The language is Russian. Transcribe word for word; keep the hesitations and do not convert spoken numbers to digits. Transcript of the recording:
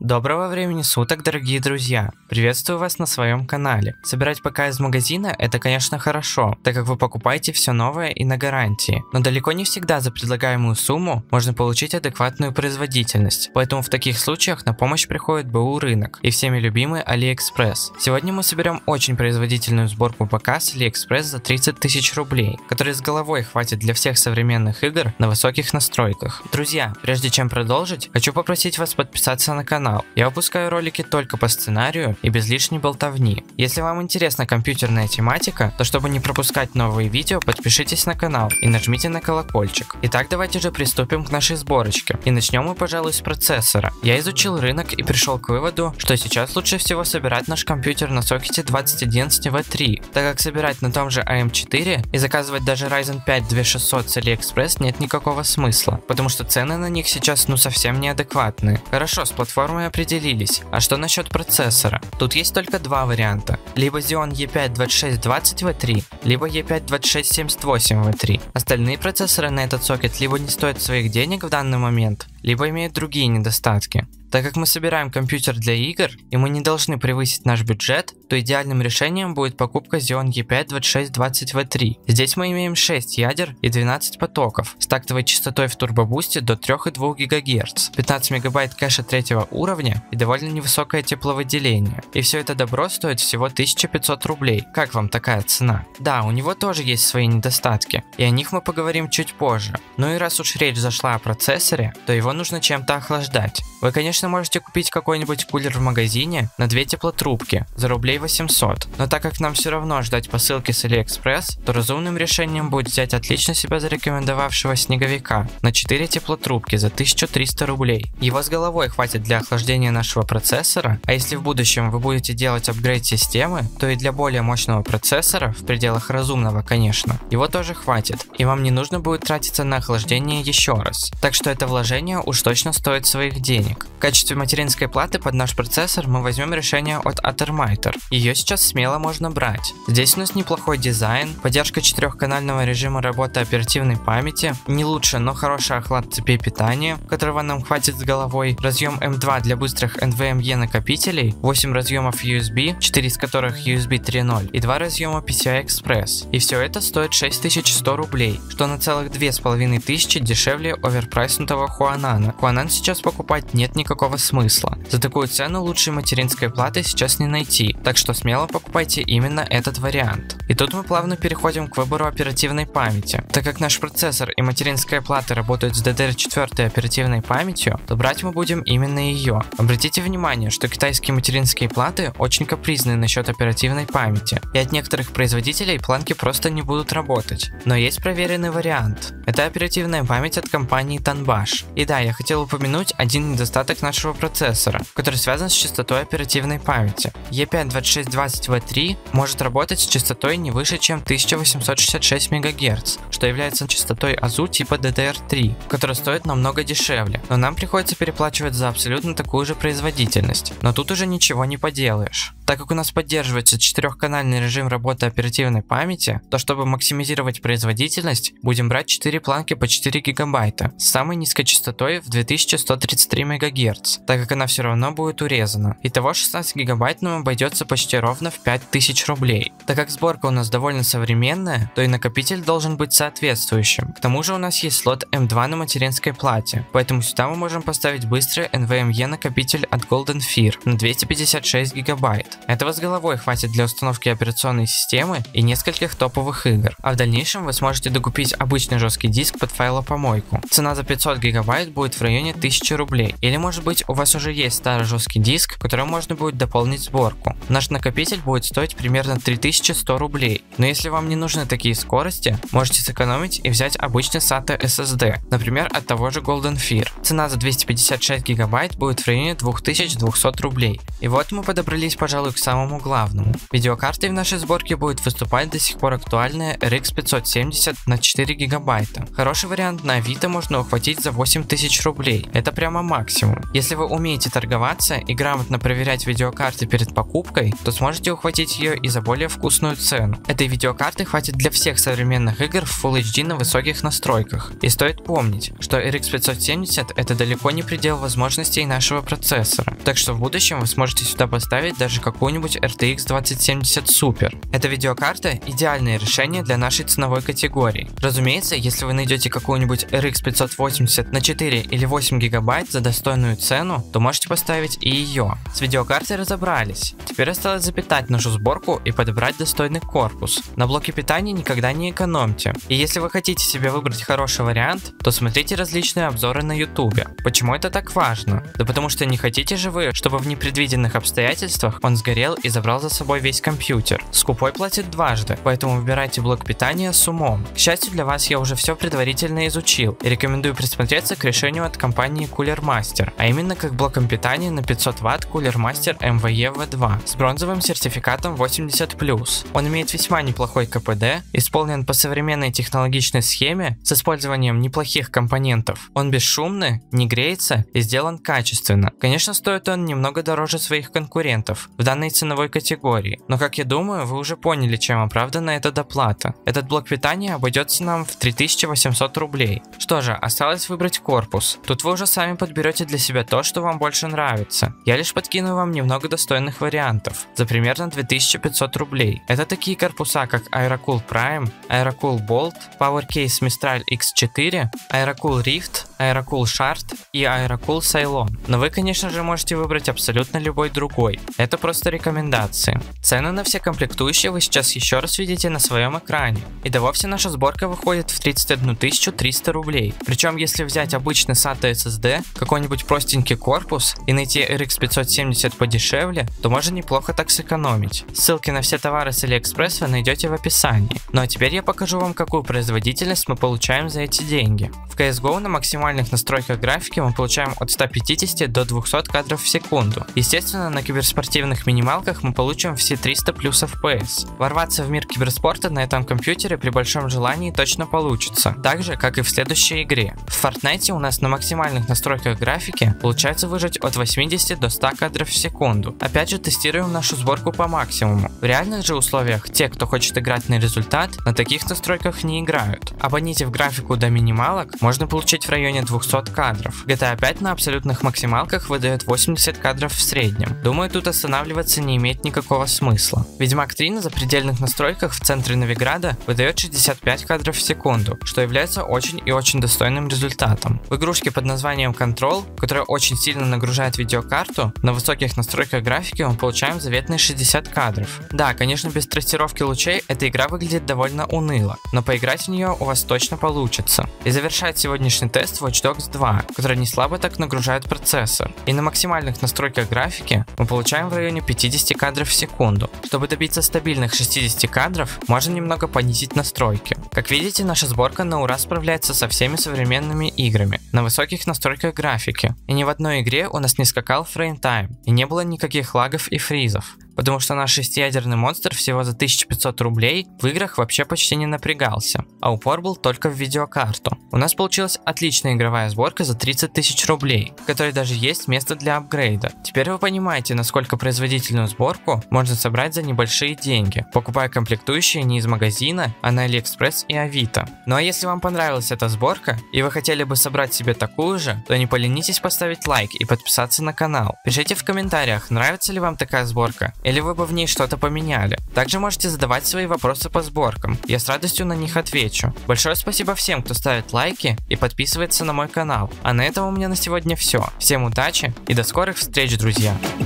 Доброго времени суток, дорогие друзья! Приветствую вас на своем канале. Собирать ПК из магазина – это, конечно, хорошо, так как вы покупаете все новое и на гарантии. Но далеко не всегда за предлагаемую сумму можно получить адекватную производительность. Поэтому в таких случаях на помощь приходит БУ Рынок и всеми любимый AliExpress. Сегодня мы соберем очень производительную сборку ПК с AliExpress за тридцать тысяч рублей, которой с головой хватит для всех современных игр на высоких настройках. Друзья, прежде чем продолжить, хочу попросить вас подписаться на канал. Я выпускаю ролики только по сценарию и без лишней болтовни. Если вам интересна компьютерная тематика, то чтобы не пропускать новые видео, подпишитесь на канал и нажмите на колокольчик. Итак, давайте же приступим к нашей сборочке. И начнем мы, пожалуй, с процессора. Я изучил рынок и пришел к выводу, что сейчас лучше всего собирать наш компьютер на сокете двадцать одиннадцать ви три, так как собирать на том же а эм четыре и заказывать даже Ryzen пять две тысячи шестьсот с AliExpress нет никакого смысла, потому что цены на них сейчас ну совсем неадекватные. Хорошо, с платформой мы определились. А что насчет процессора? Тут есть только два варианта. Либо Xeon и пять двадцать шесть двадцать ви три, либо и пять двадцать шесть семьдесят восемь ви три. Остальные процессоры на этот сокет либо не стоят своих денег в данный момент, либо имеют другие недостатки. Так как мы собираем компьютер для игр, и мы не должны превысить наш бюджет, то идеальным решением будет покупка Xeon и пять двадцать шесть двадцать ви три. Здесь мы имеем шесть ядер и двенадцать потоков, с тактовой частотой в турбобусте до три и два гигагерца, пятнадцать мегабайт кэша третьего уровня и довольно невысокое тепловыделение. И все это добро стоит всего тысяча пятьсот рублей. Как вам такая цена? Да, у него тоже есть свои недостатки, и о них мы поговорим чуть позже. Ну и раз уж речь зашла о процессоре, то его нужно чем-то охлаждать. Вы, конечно, можете купить какой-нибудь кулер в магазине на две теплотрубки за рублей восемьсот, но так как нам все равно ждать посылки с AliExpress, то разумным решением будет взять отлично себя зарекомендовавшего снеговика на четыре теплотрубки за тысячу триста рублей. Его с головой хватит для охлаждения нашего процессора, а если в будущем вы будете делать апгрейд системы, то и для более мощного процессора, в пределах разумного, конечно, его тоже хватит, и вам не нужно будет тратиться на охлаждение еще раз. Так что это вложение уж точно стоит своих денег. В качестве материнской платы под наш процессор мы возьмем решение от Atermiter. Ее сейчас смело можно брать. Здесь у нас неплохой дизайн, поддержка четырехканального режима работы оперативной памяти, не лучше, но хороший охлад цепей питания, которого нам хватит с головой, разъем эм два для быстрых эн ви эм и накопителей, восемь разъемов ю эс би, четыре из которых ю эс би три ноль и два разъема пи си ай Express. И все это стоит шесть тысяч сто рублей, что на целых две с половиной тысячи дешевле оверпрайснутого Huanan. Huanan сейчас покупать нет никакого смысла. За такую цену лучшей материнской платы сейчас не найти, так что смело покупайте именно этот вариант. И тут мы плавно переходим к выбору оперативной памяти. Так как наш процессор и материнская плата работают с ди ди ар четыре оперативной памятью, то брать мы будем именно ее. Обратите внимание, что китайские материнские платы очень капризны насчет оперативной памяти, и от некоторых производителей планки просто не будут работать. Но есть проверенный вариант. Это оперативная память от компании Tanbash. И да, я хотел упомянуть один недостаток нашего процессора, который связан с частотой оперативной памяти. и пять двадцать шесть двадцать ви три может работать с частотой не выше, чем тысяча восемьсот шестьдесят шесть мегагерц, что является частотой АЗУ типа ди ди ар три, которая стоит намного дешевле, но нам приходится переплачивать за абсолютно такую же производительность. Но тут уже ничего не поделаешь. Так как у нас поддерживается четырехканальный режим работы оперативной памяти, то чтобы максимизировать производительность, будем брать четыре планки по четыре гигабайта с самой низкой частотой в две тысячи сто тридцать три мегагерца, так как она все равно будет урезана. Итого шестнадцать гигабайт нам обойдется почти ровно в пять тысяч рублей. Так как сборка у нас довольно современная, то и накопитель должен быть соответствующим. К тому же у нас есть слот эм два на материнской плате, поэтому сюда мы можем поставить быстрый эн ви эм и накопитель от Golden Fear на двести пятьдесят шесть гигабайт. Этого с головой хватит для установки операционной системы и нескольких топовых игр, а в дальнейшем вы сможете докупить обычный жесткий диск под файлопомойку. Цена за пятьсот гигабайт будет в районе тысячи рублей, или может быть у вас уже есть старый жесткий диск, который можно будет дополнить сборку. Наш накопитель будет стоить примерно три тысячи сто рублей, но если вам не нужны такие скорости, можете сэкономить и взять обычный сата эс эс ди, например от того же Golden Fear. Цена за двести пятьдесят шесть гигабайт будет в районе две тысячи двести рублей. И вот мы подобрались, пожалуй, пожалуй, к самому главному. Видеокартой в нашей сборке будет выступать до сих пор актуальная эр икс пятьсот семьдесят на четыре гигабайта. Хороший вариант на Авито можно ухватить за восемь тысяч рублей. Это прямо максимум. Если вы умеете торговаться и грамотно проверять видеокарты перед покупкой, то сможете ухватить ее и за более вкусную цену. Этой видеокарты хватит для всех современных игр в Full эйч ди на высоких настройках. И стоит помнить, что эр икс пятьсот семьдесят это далеко не предел возможностей нашего процессора. Так что в будущем вы сможете сюда поставить даже какую-нибудь эр ти икс двадцать семьдесят Super. Эта видеокарта идеальное решение для нашей ценовой категории. Разумеется, если вы найдете какую-нибудь эр икс пятьсот восемьдесят на четыре или восемь гигабайт за достойную цену, то можете поставить и ее. С видеокартой разобрались. Теперь осталось запитать нашу сборку и подобрать достойный корпус. На блоке питания никогда не экономьте. И если вы хотите себе выбрать хороший вариант, то смотрите различные обзоры на ютубе. Почему это так важно? Да потому что не хотите же вы, чтобы в непредвиденных обстоятельствах он сгорел и забрал за собой весь компьютер. Скупой платит дважды, поэтому выбирайте блок питания с умом. К счастью для вас, я уже все предварительно изучил и рекомендую присмотреться к решению от компании Cooler Master, а именно как блоком питания на пятьсот ватт Cooler Master эм ви и ви два с бронзовым сертификатом восемьдесят плюс. Он имеет весьма неплохой ка пэ дэ, исполнен по современной технологичной схеме с использованием неплохих компонентов. Он бесшумный, не греется и сделан качественно. Конечно, стоит он немного дороже своих конкурентов в данной ценовой категории, но как я думаю, вы уже поняли, чем оправдана эта доплата. Этот блок питания обойдется нам в три тысячи восемьсот рублей. Что же, осталось выбрать корпус. Тут вы уже сами подберете для себя то, что вам больше нравится. Я лишь подкину вам немного достойных вариантов за примерно две тысячи пятьсот рублей. Это такие корпуса, как Aerocool Prime, Aerocool Bolt, PowerCase Mistral икс четыре, Aerocool Rift, Aerocool Shard и Aerocool Cylon. Но вы, конечно же, можете выбрать абсолютно любой другой. Это просто рекомендации. Цены на все комплектующие вы сейчас еще раз видите на своем экране. И да вовсе наша сборка выходит в тридцать одну тысячу триста рублей. Причем, если взять обычный сата эс эс ди, какой-нибудь простенький корпус и найти эр икс пятьсот семьдесят подешевле, то можно неплохо так сэкономить. Ссылки на все товары с AliExpress вы найдете в описании. Ну а теперь я покажу вам, какую производительность мы получаем за эти деньги. В си эс го на максимальных настройках графики мы получаем от ста пятидесяти до двухсот кадров в секунду. Естественно, на киберспортивных минималках мы получим все триста плюс эф пи эс. Ворваться в мир киберспорта на этом компьютере при большом желании точно получится, так же как и в следующей игре. В Fortnite у нас на максимальных настройках графики получается выжать от восьмидесяти до ста кадров в секунду. Опять же, тестируем нашу сборку по максимуму. В реальных же условиях те, кто хочет играть на результат, на таких настройках не играют. Абоните в графику до минималок, можно получить в районе двухсот кадров. джи ти эй пять на абсолютных максималках выдает восемьдесят кадров в среднем. Думаю, тут останавливаться не имеет никакого смысла. Ведьмак три на запредельных настройках в центре Новиграда выдает шестьдесят пять кадров в секунду, что является очень и очень достойным результатом. В игрушке под названием Control, которая очень сильно нагружает видеокарту, на высоких настройках графики мы получаем заветные шестьдесят кадров. Да, конечно, без трассировки лучей эта игра выглядит довольно уныло, но поиграть в нее у вас точно получится. И завершает сегодняшний тест Watch Dogs два, который не слабо так нагружает процессор. И на максимальных настройках графики мы получаем в районе пятидесяти кадров в секунду. Чтобы добиться стабильных шестидесяти кадров, можно немного понизить настройки. Как видите, наша сборка на ура справляется со всеми современными играми на высоких настройках графики. И ни в одной игре у нас не скакал фреймтайм, и не было никаких лагов и фризов. Потому что наш шестиядерный монстр всего за тысячу пятьсот рублей в играх вообще почти не напрягался, а упор был только в видеокарту. У нас получилась отличная игровая сборка за тридцать тысяч рублей, в которой даже есть место для апгрейда. Теперь вы понимаете, насколько производительную сборку можно собрать за небольшие деньги, покупая комплектующие не из магазина, а на AliExpress и Авито. Ну а если вам понравилась эта сборка и вы хотели бы собрать себе такую же, то не поленитесь поставить лайк и подписаться на канал. Пишите в комментариях, нравится ли вам такая сборка, или вы бы в ней что-то поменяли. Также можете задавать свои вопросы по сборкам, я с радостью на них отвечу. Большое спасибо всем, кто ставит лайки и подписывается на мой канал. А на этом у меня на сегодня все. Всем удачи и до скорых встреч, друзья!